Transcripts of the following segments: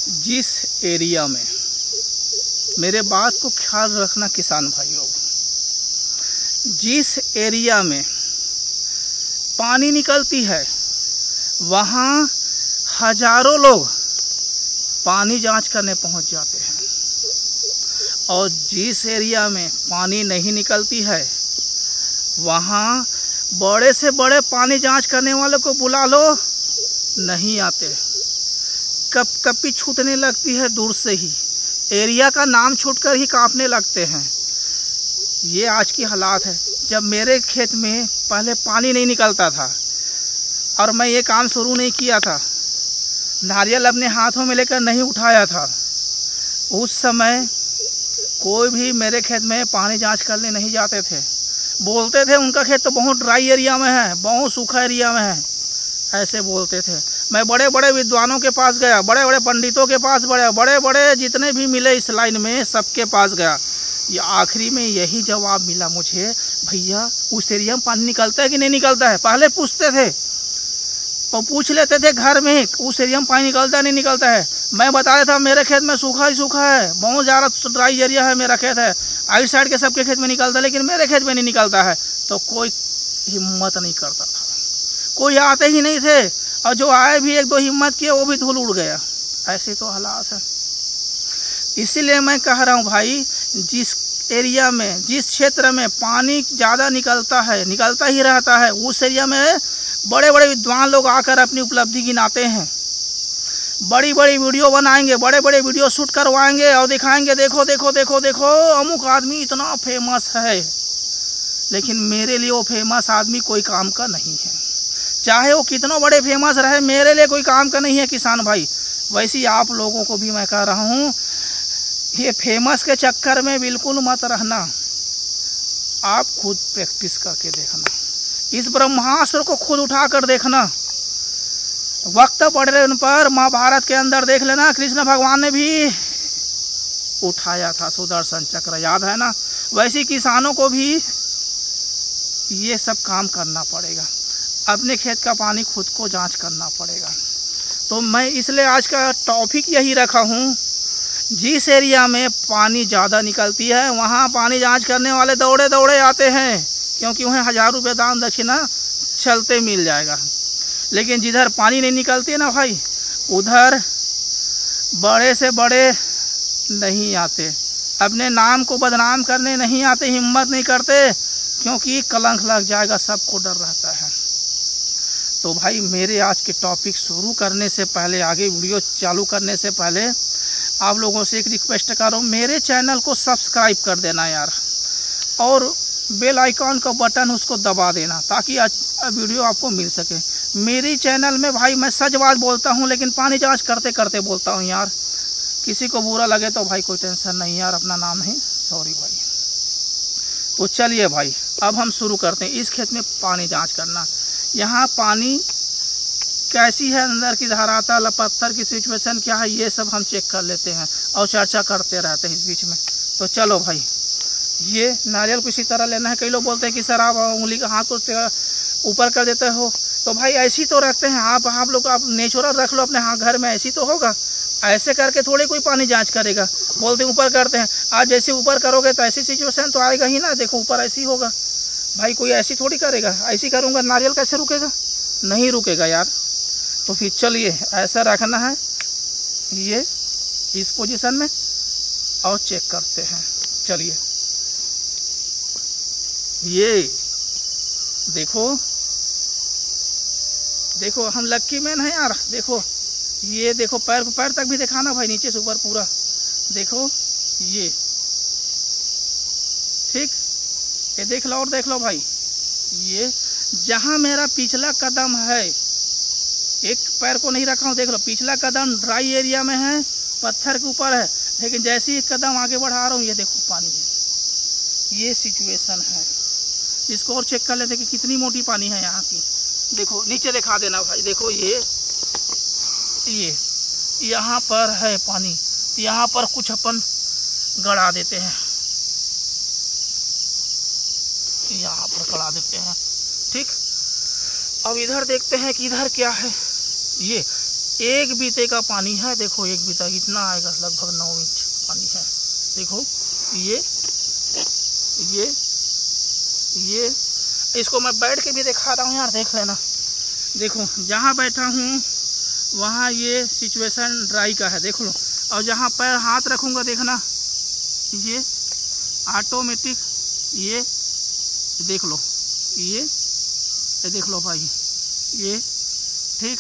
जिस एरिया में, मेरे बात को ख्याल रखना किसान भाइयों, जिस एरिया में पानी निकलती है वहाँ हजारों लोग पानी जांच करने पहुँच जाते हैं, और जिस एरिया में पानी नहीं निकलती है वहाँ बड़े से बड़े पानी जांच करने वालों को बुला लो, नहीं आते। कप कपी छूटने लगती है, दूर से ही एरिया का नाम छूटकर ही कांपने लगते हैं। ये आज की हालात है। जब मेरे खेत में पहले पानी नहीं निकलता था और मैं ये काम शुरू नहीं किया था, नारियल अपने हाथों में लेकर नहीं उठाया था, उस समय कोई भी मेरे खेत में पानी जांच करने नहीं जाते थे। बोलते थे उनका खेत तो बहुत ड्राई एरिया में है, बहुत सूखा एरिया में है, ऐसे बोलते थे। मैं बड़े बड़े विद्वानों के पास गया, बड़े बड़े पंडितों के पास, बड़े बड़े जितने भी मिले इस लाइन में, सबके पास गया। ये आखिरी में यही जवाब मिला मुझे, भैया उस एरिया में पानी निकलता है कि नहीं निकलता है। पहले पूछते थे और पूछ लेते थे घर में, उस एरिया में पानी निकलता है नहीं निकलता है। मैं बता रहा था मेरे खेत में सूखा ही सूखा है, बहुत ज़्यादा ड्राई एरिया है मेरा खेत है, आइट साइड के सबके खेत में निकलता है लेकिन मेरे खेत में नहीं निकलता है। तो कोई हिम्मत नहीं करता था, कोई आते ही नहीं थे, और जो आए भी एक दो हिम्मत किए वो भी धूल उड़ गया। ऐसे तो हालात है। इसीलिए मैं कह रहा हूँ भाई, जिस एरिया में, जिस क्षेत्र में पानी ज़्यादा निकलता है, निकलता ही रहता है, उस एरिया में बड़े बड़े विद्वान लोग आकर अपनी उपलब्धि गिनाते हैं, बड़ी बड़ी वीडियो बनाएंगे, बड़े बड़े वीडियो शूट करवाएंगे और दिखाएंगे, देखो देखो देखो देखो अमुक आदमी इतना फेमस है। लेकिन मेरे लिए वो फेमस आदमी कोई काम का नहीं है, चाहे वो कितना बड़े फेमस रहे, मेरे लिए कोई काम का नहीं है किसान भाई। वैसे ही आप लोगों को भी मैं कह रहा हूँ, ये फेमस के चक्कर में बिल्कुल मत रहना। आप खुद प्रैक्टिस करके देखना, इस ब्रह्मास्त्र को खुद उठा कर देखना। वक्त पड़ने पर महाभारत के अंदर देख लेना, कृष्ण भगवान ने भी उठाया था सुदर्शन चक्र, याद है ना। वैसे किसानों को भी ये सब काम करना पड़ेगा, अपने खेत का पानी खुद को जांच करना पड़ेगा। तो मैं इसलिए आज का टॉपिक यही रखा हूँ, जिस एरिया में पानी ज़्यादा निकलती है वहाँ पानी जांच करने वाले दौड़े दौड़े आते हैं, क्योंकि उन्हें 1000 रुपये दान दक्षिणा चलते मिल जाएगा। लेकिन जिधर पानी नहीं निकलती है ना भाई, उधर बड़े से बड़े नहीं आते, अपने नाम को बदनाम करने नहीं आते, हिम्मत नहीं करते, क्योंकि कलंक लग जाएगा, सबको डर रहता है। तो भाई मेरे आज के टॉपिक शुरू करने से पहले, आगे वीडियो चालू करने से पहले आप लोगों से एक रिक्वेस्ट कर रहा हूँ, मेरे चैनल को सब्सक्राइब कर देना यार, और बेल आइकॉन का बटन उसको दबा देना, ताकि वीडियो आपको मिल सके। मेरी चैनल में भाई मैं सच बात बोलता हूँ, लेकिन पानी जांच करते करते बोलता हूँ यार। किसी को बुरा लगे तो भाई कोई टेंशन नहीं यार, अपना नाम है, सॉरी भाई। तो चलिए भाई अब हम शुरू करते हैं। इस खेत में पानी जांच करना, यहाँ पानी कैसी है, अंदर की धरातल पत्थर की सिचुएशन क्या है, ये सब हम चेक कर लेते हैं और चर्चा करते रहते हैं इस बीच में। तो चलो भाई, ये नारियल को इसी तरह लेना है। कई लोग बोलते हैं कि सर आप उंगली का हाथ को ऊपर कर देते हो, तो भाई ऐसी तो रखते हैं आप लोग, आप नेचुरल रख लो अपने हाथ घर में, ऐसी तो होगा। ऐसे करके थोड़ी कोई पानी जांच करेगा, बोलते हैं ऊपर करते हैं। आज जैसे ऊपर करोगे तो ऐसी सिचुएशन तो आएगा ही ना, देखो ऊपर ऐसी होगा भाई, कोई ऐसी थोड़ी करेगा। ऐसी करूँगा नारियल कैसे रुकेगा, नहीं रुकेगा यार। तो फिर चलिए ऐसा रखना है, ये इस पोजीशन में, और चेक करते हैं। चलिए ये देखो देखो, हम लक्की मैन है यार। देखो ये देखो, पैर तक भी दिखाना भाई, नीचे से ऊपर पूरा देखो, ये ठीक, ये देख लो और देख लो भाई। ये जहाँ मेरा पिछला कदम है, एक पैर को नहीं रखा हूँ, देख लो पिछला कदम ड्राई एरिया में है, पत्थर के ऊपर है, लेकिन जैसे ही कदम आगे बढ़ा रहा हूँ ये देखो पानी है। ये सिचुएशन है, इसको और चेक कर लेते कि कितनी मोटी पानी है यहाँ की। देखो नीचे दिखा देना भाई, देखो ये यहाँ पर है पानी, यहाँ पर कुछ अपन गड़ा देते हैं, यहाँ पर गड़ा देते हैं, ठीक। अब इधर देखते हैं कि इधर क्या है। ये 1 बीते का पानी है। देखो 1 बीता कितना आएगा, लगभग 9 इंच पानी है। देखो ये इसको मैं बैठ के भी दिखा रहा हूँ यार, देख लेना। देखो जहाँ बैठा हूँ वहाँ ये सिचुएशन ड्राई का है, देख लो। और जहाँ पैर हाथ रखूँगा देखना, ये ऑटोमेटिक ये देख लो, ये देख लो भाई, ये ठीक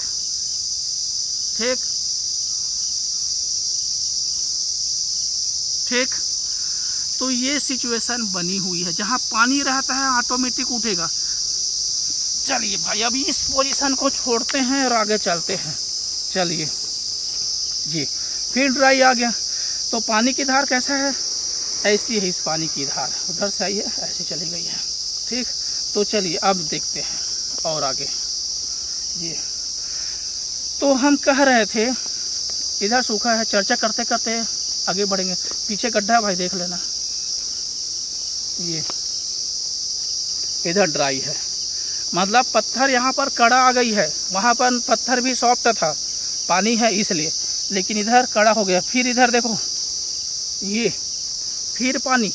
तो ये सिचुएशन बनी हुई है। जहाँ पानी रहता है ऑटोमेटिक उठेगा। चलिए भाई अभी इस पोजीशन को छोड़ते हैं और आगे चलते हैं। चलिए जी, फिर ड्राई आ गया। तो पानी की धार कैसा है, ऐसी है इस पानी की धार, उधर से आई है ऐसे चली गई है। ठीक, तो चलिए अब देखते हैं और आगे। ये तो हम कह रहे थे इधर सूखा है, चर्चा करते करते आगे बढ़ेंगे। पीछे गड्ढा है भाई, देख लेना। ये इधर ड्राई है, मतलब पत्थर यहाँ पर कड़ा आ गई है। वहाँ पर पत्थर भी सॉफ्ट था, पानी है इसलिए, लेकिन इधर कड़ा हो गया। फिर इधर देखो, ये फिर पानी,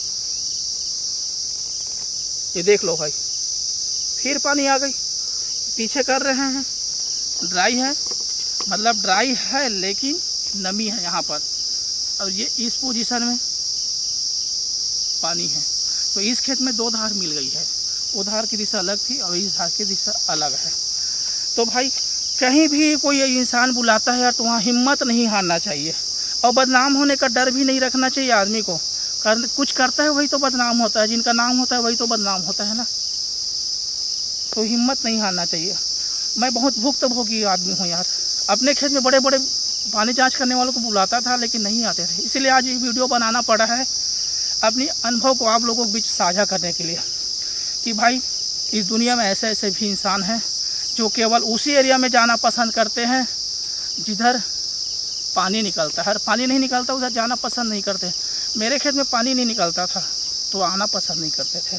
ये देख लो भाई, फिर पानी आ गई। पीछे कर रहे हैं, ड्राई है, मतलब ड्राई है लेकिन नमी है यहाँ पर। और ये इस पोजीशन में पानी है। तो इस खेत में 2 धार मिल गई है, वो धार की दिशा अलग थी और इस धार की दिशा अलग है। तो भाई कहीं भी कोई इंसान बुलाता है यार, तो वहाँ हिम्मत नहीं हारना चाहिए और बदनाम होने का डर भी नहीं रखना चाहिए आदमी को। कुछ करता है वही तो बदनाम होता है, जिनका नाम होता है वही तो बदनाम होता है ना। तो हिम्मत नहीं हारना चाहिए। मैं बहुत भुक्तभोगी आदमी हूँ यार, अपने खेत में बड़े बड़े पानी जांच करने वालों को बुलाता था लेकिन नहीं आते थे। इसीलिए आज ये वीडियो बनाना पड़ा है, अपनी अनुभव को आप लोगों के बीच साझा करने के लिए कि भाई इस दुनिया में ऐसे ऐसे भी इंसान हैं जो केवल उसी एरिया में जाना पसंद करते हैं जिधर पानी निकलता है। पानी नहीं निकलता उधर जाना पसंद नहीं करते। मेरे खेत में पानी नहीं निकलता था तो आना पसंद नहीं करते थे।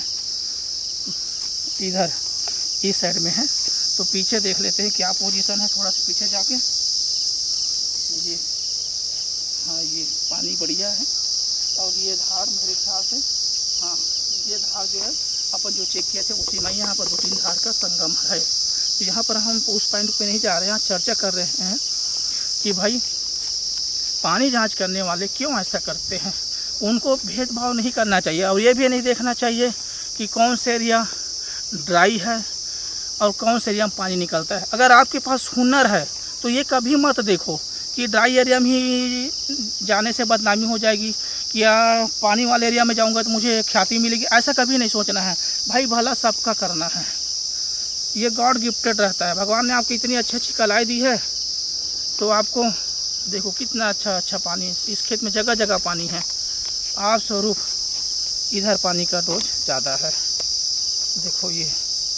इधर इस साइड में है, तो पीछे देख लेते हैं क्या पोजीशन है। थोड़ा सा पीछे जाके, ये हाँ ये पानी बढ़िया है। और ये धार मेरे ख्याल से, हाँ ये धार जो है अपन जो चेक किए थे उसी में यहाँ पर 2-3 धार का संगम है। तो यहाँ पर हम उस पॉइंट पे नहीं जा रहे हैं, चर्चा कर रहे हैं कि भाई पानी जांच करने वाले क्यों ऐसा करते हैं। उनको भेदभाव नहीं करना चाहिए और ये भी नहीं देखना चाहिए कि कौन से एरिया ड्राई है और कौन से एरिया में पानी निकलता है। अगर आपके पास हुनर है तो ये कभी मत देखो कि ड्राई एरिया में ही जाने से बदनामी हो जाएगी कि या पानी वाले एरिया में जाऊंगा तो मुझे ख्याति मिलेगी। ऐसा कभी नहीं सोचना है भाई, भला सबका करना है। ये गॉड गिफ्टेड रहता है, भगवान ने आपको इतनी अच्छी अच्छी कलाई दी है। तो आपको देखो कितना अच्छा पानी इस खेत में, जगह जगह पानी है। आप स्वरूप इधर पानी का डोज ज़्यादा है। देखो ये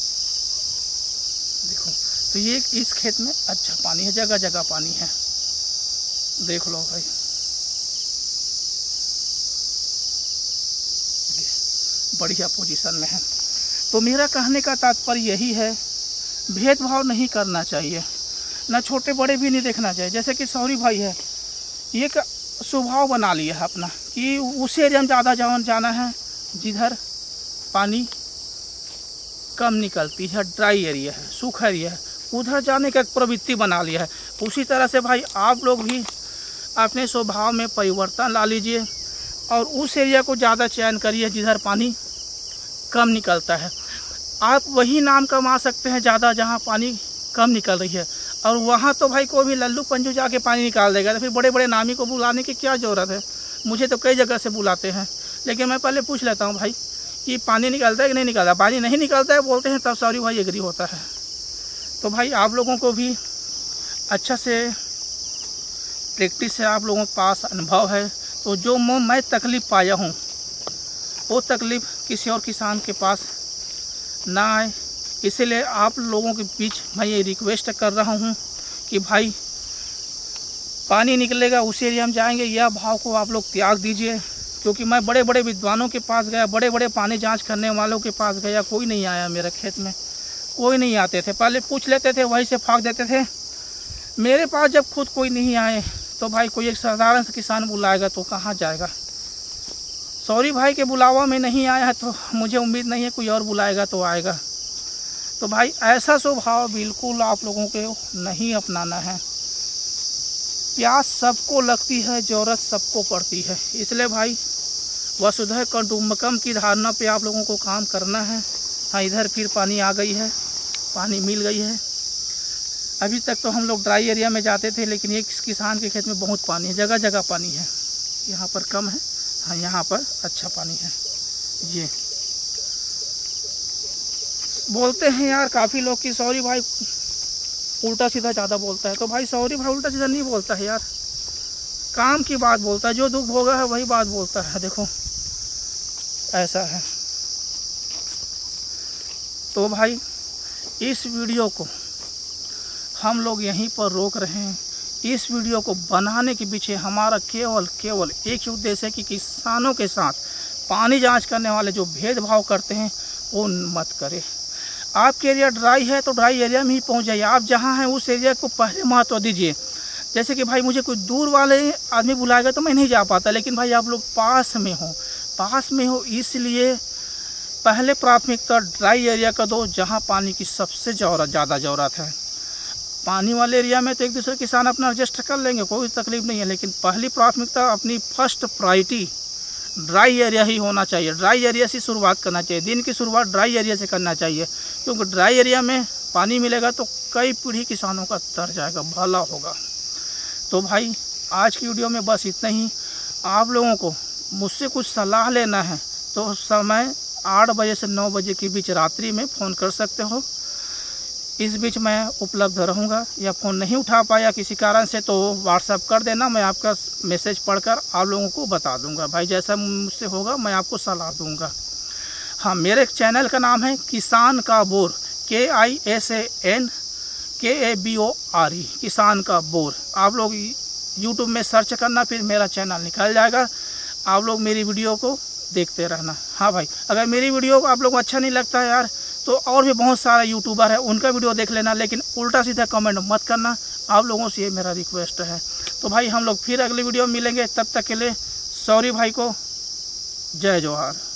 देखो, तो ये इस खेत में अच्छा पानी है, जगह जगह पानी है। देख लो भाई, बढ़िया पोजीशन में है। तो मेरा कहने का तात्पर्य यही है, भेदभाव नहीं करना चाहिए, ना छोटे बड़े भी नहीं देखना चाहिए। जैसे कि सौरी भाई है, ये का स्वभाव बना लिया है अपना कि उस एरिया में ज़्यादा जाना है जिधर पानी कम निकलती है, ड्राई एरिया है, सूखा एरिया है, उधर जाने का एक प्रवृत्ति बना लिया है। उसी तरह से भाई आप लोग भी अपने स्वभाव में परिवर्तन ला लीजिए और उस एरिया को ज़्यादा चयन करिए जिधर पानी कम निकलता है। आप वही नाम कमा सकते हैं ज़्यादा जहाँ पानी कम निकल रही है। और वहाँ तो भाई कोई भी लल्लू पंजू जाके पानी निकाल देगा, तो फिर बड़े बड़े नामी को बुलाने की क्या ज़रूरत है। मुझे तो कई जगह से बुलाते हैं, लेकिन मैं पहले पूछ लेता हूँ भाई कि पानी निकलता है कि नहीं निकलता। पानी नहीं निकलता है बोलते हैं, तब सॉरी भाई एग्री होता है। तो भाई आप लोगों को भी अच्छा से प्रैक्टिस है, आप लोगों के पास अनुभव है। तो जो मैं तकलीफ़ पाया हूँ वो तकलीफ़ किसी और किसान के पास ना आए, इसीलिए आप लोगों के बीच मैं ये रिक्वेस्ट कर रहा हूँ कि भाई पानी निकलेगा उस एरिया में जाएंगे, यह भाव को आप लोग त्याग दीजिए। क्योंकि मैं बड़े बड़े विद्वानों के पास गया, बड़े बड़े पानी जांच करने वालों के पास गया, कोई नहीं आया मेरे खेत में, कोई नहीं आते थे। पहले पूछ लेते थे, वहीं से फाँक देते थे मेरे पास जब खुद कोई नहीं आए तो भाई कोई एक साधारण सा किसान बुलाएगा तो कहाँ जाएगा। सॉरी भाई के बुलावा में नहीं आया है तो मुझे उम्मीद नहीं है कोई और बुलाएगा तो आएगा। तो भाई ऐसा स्वभाव बिल्कुल आप लोगों को नहीं अपनाना है। प्यास सबको लगती है, ज़रूरत सबको पड़ती है, इसलिए भाई वसुधैव कुटुंबकम की धारणा पे आप लोगों को काम करना है। हाँ, इधर फिर पानी आ गई है, पानी मिल गई है। अभी तक तो हम लोग ड्राई एरिया में जाते थे, लेकिन एक किसान के खेत में बहुत पानी है, जगह जगह पानी है। यहाँ पर कम है, हाँ यहाँ पर अच्छा पानी है। ये बोलते हैं यार काफ़ी लोग कि सॉरी भाई उल्टा सीधा ज़्यादा बोलता है। तो भाई सॉरी भाई उल्टा सीधा नहीं बोलता है यार, काम की बात बोलता है, जो दुख भोगा है वही बात बोलता है। देखो ऐसा है। तो भाई इस वीडियो को हम लोग यहीं पर रोक रहे हैं। इस वीडियो को बनाने के पीछे हमारा केवल एक ही उद्देश्य है कि किसानों के साथ पानी जांच करने वाले जो भेदभाव करते हैं वो मत करें। आपके एरिया ड्राई है तो ड्राई एरिया में ही पहुंच जाइए। आप जहां हैं उस एरिया को पहले महत्व दीजिए। जैसे कि भाई मुझे कोई दूर वाले आदमी बुलाएगा तो मैं नहीं जा पाता, लेकिन भाई आप लोग पास में हो इसलिए पहले प्राथमिकता ड्राई एरिया का दो, जहां पानी की सबसे ज़्यादा ज़रूरत है। पानी वाले एरिया में तो एक दूसरे किसान अपना एडजस्ट कर लेंगे, कोई तकलीफ नहीं है, लेकिन पहली प्राथमिकता अपनी फर्स्ट प्रायोरिटी ड्राई एरिया ही होना चाहिए। ड्राई एरिया से शुरुआत करना चाहिए, दिन की शुरुआत ड्राई एरिया से करना चाहिए, क्योंकि ड्राई एरिया में पानी मिलेगा तो कई पीढ़ी किसानों का तर जाएगा, भला होगा। तो भाई आज की वीडियो में बस इतना ही। आप लोगों को मुझसे कुछ सलाह लेना है तो समय 8 बजे से 9 बजे के बीच रात्रि में फ़ोन कर सकते हो। इस बीच मैं उपलब्ध रहूँगा, या फ़ोन नहीं उठा पाया किसी कारण से तो व्हाट्सएप कर देना, मैं आपका मैसेज पढ़कर आप लोगों को बता दूंगा। भाई जैसा मुझसे होगा मैं आपको सलाह दूंगा। हाँ, मेरे चैनल का नाम है किसान का बोर, KISANKABORE, किसान का बोर। आप लोग यूट्यूब में सर्च करना, फिर मेरा चैनल निकल जाएगा। आप लोग मेरी वीडियो को देखते रहना। हाँ भाई, अगर मेरी वीडियो को आप लोग को अच्छा नहीं लगता है यार तो और भी बहुत सारे यूट्यूबर है, उनका वीडियो देख लेना, लेकिन उल्टा सीधा कमेंट मत करना। आप लोगों से ये मेरा रिक्वेस्ट है। तो भाई हम लोग फिर अगली वीडियो में मिलेंगे, तब तक के लिए सॉरी भाई को जय जोहार।